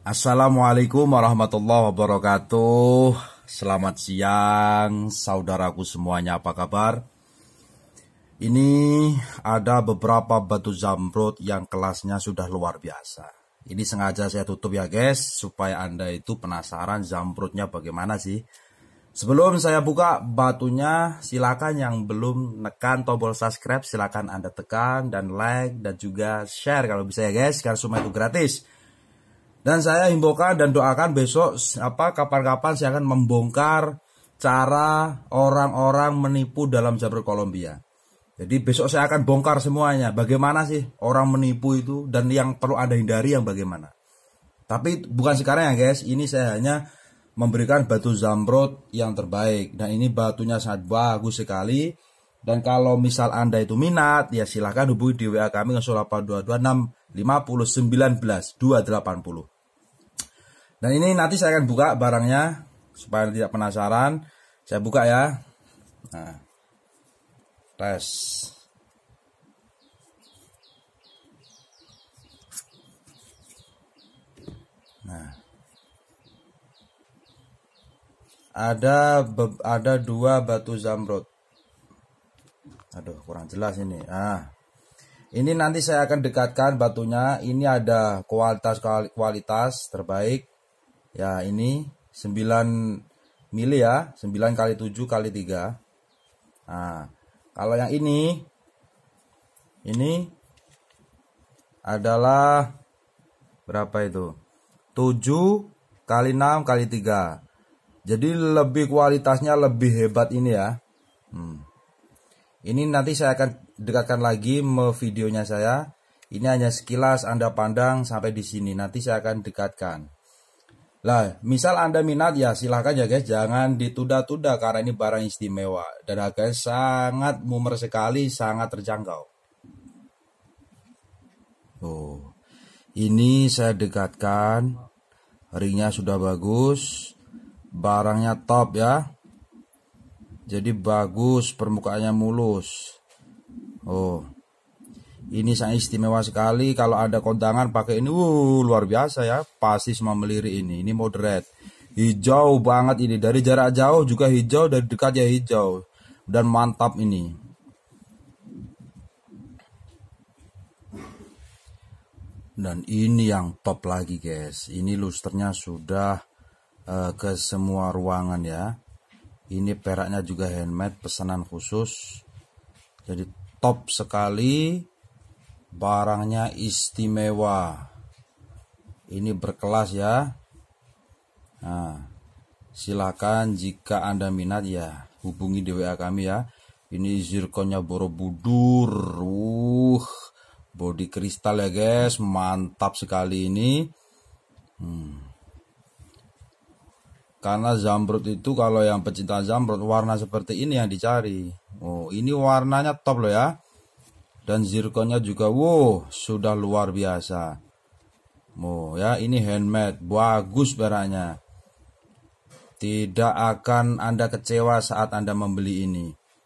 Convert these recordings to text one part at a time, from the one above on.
Assalamualaikum warahmatullahi wabarakatuh. Selamat siang saudaraku semuanya, apa kabar? Ini ada beberapa batu zamrud yang kelasnya sudah luar biasa. Ini sengaja saya tutup ya guys, supaya Anda itu penasaran zamrudnya bagaimana sih. Sebelum saya buka batunya, silakan yang belum nekan tombol subscribe silakan Anda tekan, dan like dan juga share kalau bisa ya guys, karena semua itu gratis. Dan saya himbaukan dan doakan besok kapan-kapan saya akan membongkar cara orang-orang menipu dalam zamrud Kolombia. Jadi besok saya akan bongkar semuanya. Bagaimana sih orang menipu itu, dan yang perlu Anda hindari yang bagaimana. Tapi bukan sekarang ya guys. Ini saya hanya memberikan batu zamrud yang terbaik. Dan ini batunya sangat bagus sekali. Dan kalau misal Anda itu minat, ya silahkan hubungi di WA kami ke 0822 650 19 280. Dan ini nanti saya akan buka barangnya supaya tidak penasaran. Saya buka ya. Nah, tes. Nah, ada dua batu zamrud. Aduh, kurang jelas ini. Ini nanti saya akan dekatkan batunya. Ini ada kualitas terbaik. Ya, ini 9 mili ya, 9 kali 7 kali 3. Nah, kalau yang ini adalah berapa itu? 7 kali 6 kali 3. Jadi lebih kualitasnya lebih hebat ini ya. Ini nanti saya akan dekatkan lagi videonya saya. Ini hanya sekilas Anda pandang sampai di sini. Nanti saya akan dekatkan. Lah, misal Anda minat ya silahkan ya guys, jangan ditunda-tunda karena ini barang istimewa dan harganya sangat murah sekali, sangat terjangkau. Oh, ini saya dekatkan, ringnya sudah bagus, barangnya top ya. Jadi bagus, permukaannya mulus. Oh, ini sangat istimewa sekali. Kalau ada kondangan pakai ini, luar biasa ya. Pasti semua melirik ini. Ini moderate. Hijau banget ini. Dari jarak jauh juga hijau, dari dekat ya hijau. Dan mantap ini. Dan ini yang top lagi guys. Ini lusternya sudah ke semua ruangan ya. Ini peraknya juga handmade, pesanan khusus. Jadi top sekali. Barangnya istimewa. Ini berkelas ya. Nah, silakan jika Anda minat ya hubungi di WA kami ya. Ini zirkonnya Borobudur. Body kristal ya guys, mantap sekali ini. Karena zamrud itu kalau yang pecinta zamrud warna seperti ini yang dicari. Oh, ini warnanya top loh ya. Dan zirkonnya juga sudah luar biasa. Ya, ini handmade, bagus barangnya. Tidak akan Anda kecewa saat Anda membeli ini.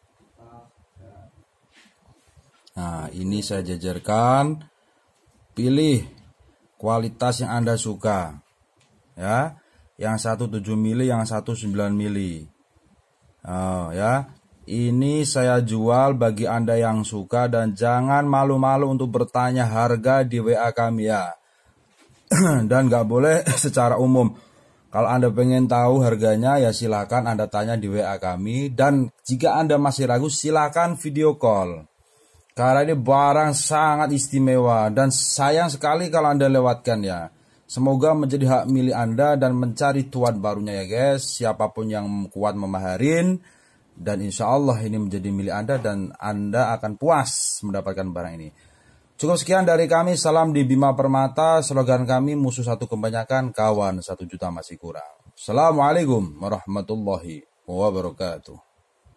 Nah, ini saya jajarkan. Pilih kualitas yang Anda suka. Ya, yang satu 7 mili, yang satu 9 mili. Ya. Ini saya jual bagi Anda yang suka, dan jangan malu-malu untuk bertanya harga di WA kami ya. Dan nggak boleh secara umum. Kalau Anda pengen tahu harganya ya silakan Anda tanya di WA kami. Dan jika Anda masih ragu silakan video call. Karena ini barang sangat istimewa dan sayang sekali kalau Anda lewatkan ya. Semoga menjadi hak milik Anda dan mencari tuan barunya ya guys. Siapapun yang kuat memaharin. Dan insya Allah ini menjadi milik Anda dan Anda akan puas mendapatkan barang ini. Cukup sekian dari kami. Salam di Bima Permata. Slogan kami, musuh satu kebanyakan, kawan 1 juta masih kurang. Assalamualaikum warahmatullahi wabarakatuh.